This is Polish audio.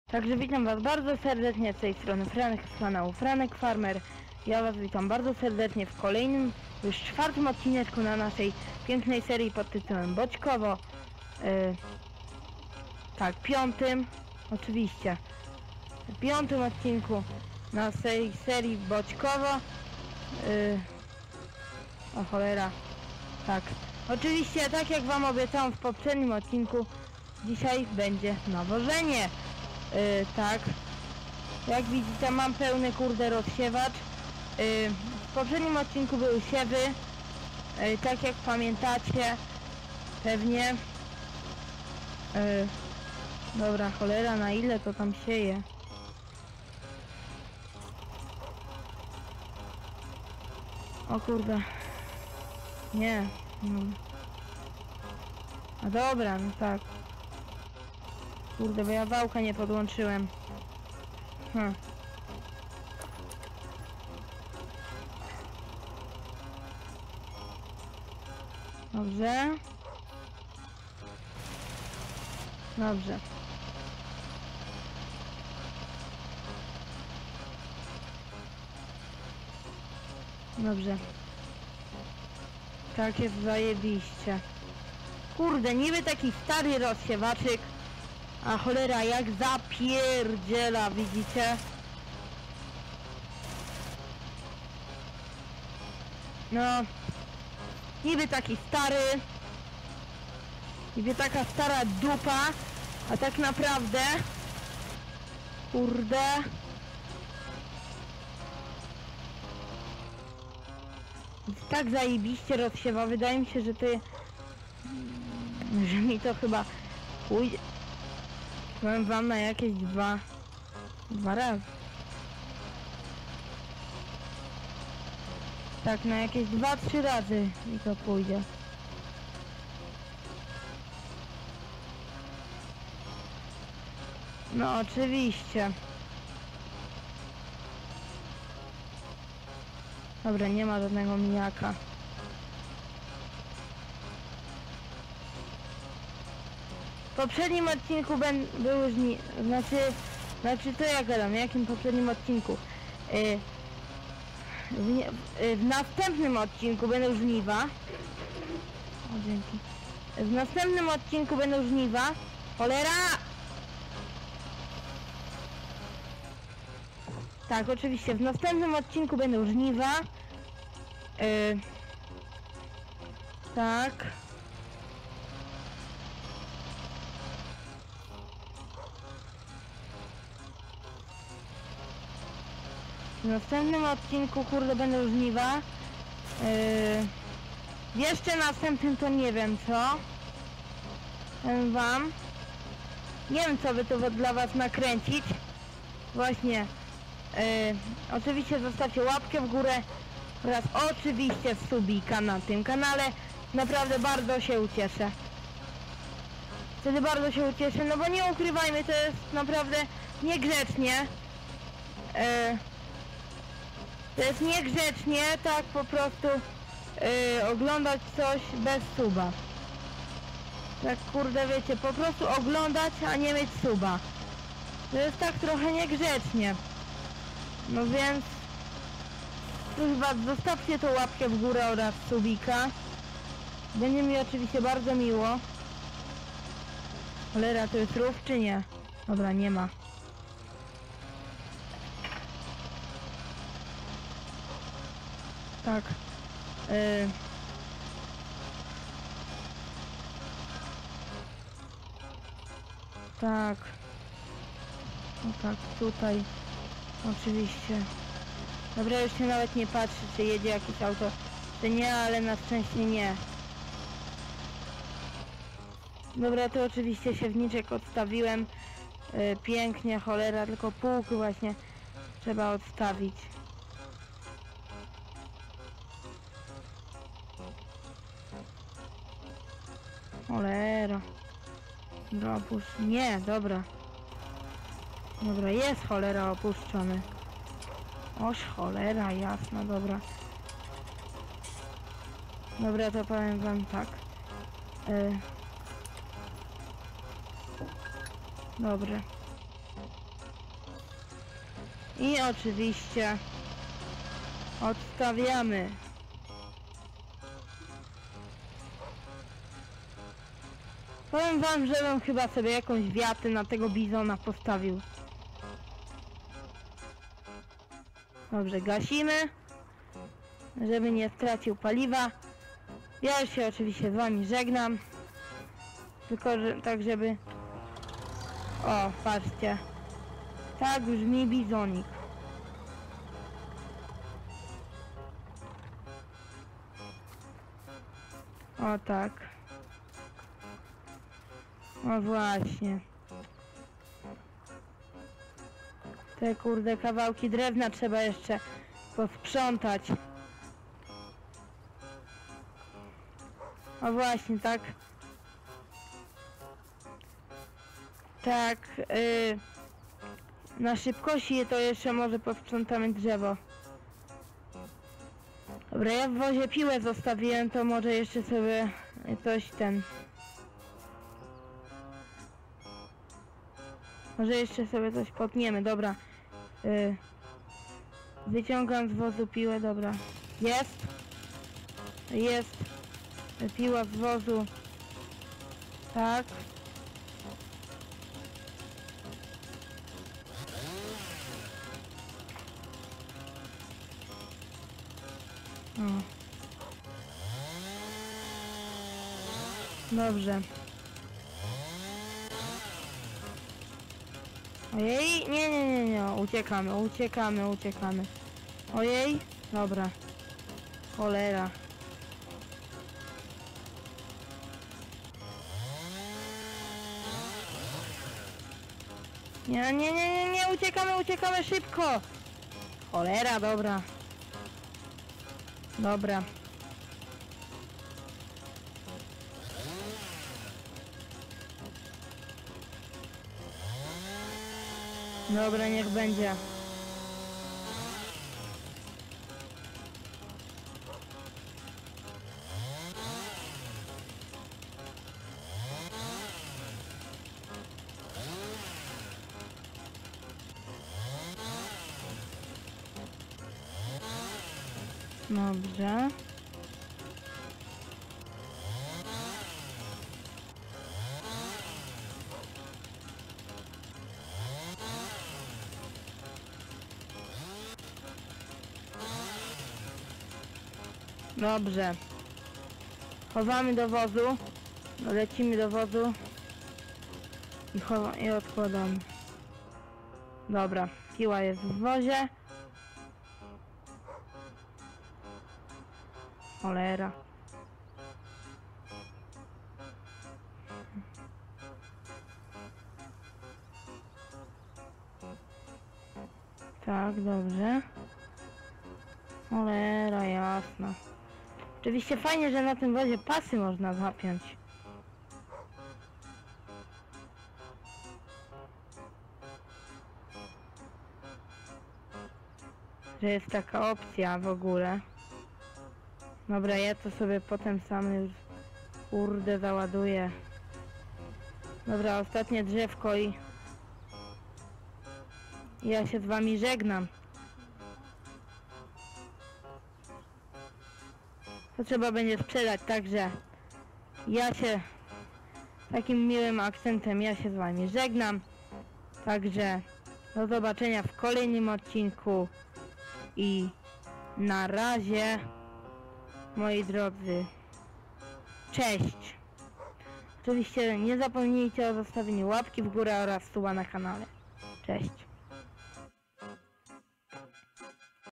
Także witam was bardzo serdecznie z tej strony Franek z kanału Franek Farmer. Ja was witam bardzo serdecznie w kolejnym, już czwartym odcineczku na naszej pięknej serii pod tytułem Boćkowo. Tak, piątym, oczywiście. Piątym odcinku na serii Boćkowo. O cholera. Tak. Oczywiście, tak jak wam obiecałam w poprzednim odcinku, dzisiaj będzie nawożenie. Tak. Jak widzicie, mam pełny kurde rozsiewacz. W poprzednim odcinku były siewy. Tak jak pamiętacie, pewnie. Dobra, cholera, na ile to tam sieje? O kurde. Nie. No. A dobra, no tak. Kurde, bo ja wałka nie podłączyłem. Dobrze. Dobrze. Dobrze. Tak jest zajebiście. Kurde, niby taki stary rozsiewaczyk, a cholera jak zapierdziela, widzicie? No, niby taki stary, niby taka stara dupa, a tak naprawdę, kurde, jest tak zajebiście rozsiewa. Wydaje mi się, że że mi to chyba pójdzie. Powiem wam na jakieś dwa razy. Tak, na jakieś 2-3 razy mi to pójdzie. No oczywiście. Dobra, nie ma żadnego mijaka. W poprzednim odcinku były znaczy to ja gadam, w jakim poprzednim odcinku? W następnym odcinku będą żniwa. O, dzięki. W następnym odcinku będą żniwa. Cholera! Tak, oczywiście, w następnym odcinku będą żniwa. Tak. W następnym odcinku, kurde, będą żniwa. Jeszcze następnym to nie wiem co. Powiem wam. Nie wiem co by to dla was nakręcić. Właśnie. Oczywiście zostawcie łapkę w górę oraz oczywiście subika na tym kanale. Naprawdę bardzo się ucieszę. Wtedy bardzo się ucieszę, no bo nie ukrywajmy, to jest naprawdę niegrzecznie. To jest niegrzecznie, tak po prostu oglądać coś bez suba. Tak kurde wiecie, po prostu oglądać, a nie mieć suba. To jest tak trochę niegrzecznie. No więc proszę was, zostawcie tą łapkę w górę oraz subika. Będzie mi oczywiście bardzo miło. Cholera, to jest rów czy nie? Dobra, nie ma. Tak. Tak. No tak, tutaj. Oczywiście. Dobra, już się nawet nie patrzy, czy jedzie jakieś auto, czy nie, ale na szczęście nie. Dobra, to oczywiście siewniczek odstawiłem. Pięknie, cholera, tylko półki właśnie trzeba odstawić. Cholera. Dobra, nie, dobra. Dobra, jest cholera opuszczony. Oż cholera, jasna, dobra. Dobra, to powiem wam tak. Dobrze. I oczywiście odstawiamy. Powiem wam, że bym chyba sobie jakąś wiatę na tego bizona postawił. Dobrze, gasimy, żeby nie stracił paliwa. Ja już się oczywiście z wami żegnam. Tylko, że, tak żeby... O, patrzcie. Tak brzmi bizonik. O tak. O właśnie. Te kurde kawałki drewna trzeba jeszcze posprzątać. O właśnie, tak. Tak, na szybkości to jeszcze może posprzątamy drzewo. Dobra, ja w wozie piłę zostawiłem, to może jeszcze sobie coś może jeszcze sobie coś potniemy, dobra. Wyciągam z wozu piłę, dobra. Jest. Jest. Piła z wozu. Tak. O. Dobrze. Ojej, nie, uciekamy. Ojej, dobra. Cholera. Nie, uciekamy szybko. Cholera, dobra. Dobra. Dobra, niech będzie. Dobrze. Dobrze. Chowamy do wozu. Lecimy do wozu. I odkładamy. Dobra. Piła jest w wozie. Cholera. Tak, dobrze. Cholera, jasna. Oczywiście fajnie, że na tym wozie pasy można zapiąć. Że jest taka opcja w ogóle. Dobra, ja to sobie potem sam już kurde załaduję. Dobra, ostatnie drzewko i ja się z wami żegnam. To trzeba będzie sprzedać, także ja się takim miłym akcentem ja się z wami żegnam. Także do zobaczenia w kolejnym odcinku i na razie, moi drodzy. Cześć! Oczywiście nie zapomnijcie o zostawieniu łapki w górę oraz suba na kanale. Cześć!